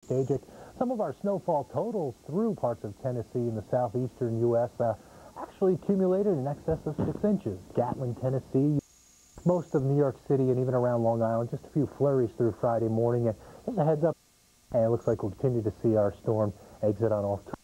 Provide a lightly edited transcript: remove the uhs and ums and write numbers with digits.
Skagit. Some of our snowfall totals through parts of Tennessee and the southeastern U.S. Actually accumulated in excess of 6 inches. Gatlin, Tennessee, most of New York City, and even around Long Island, just a few flurries through Friday morning. And just a heads up, and it looks like we'll continue to see our storm exit on off.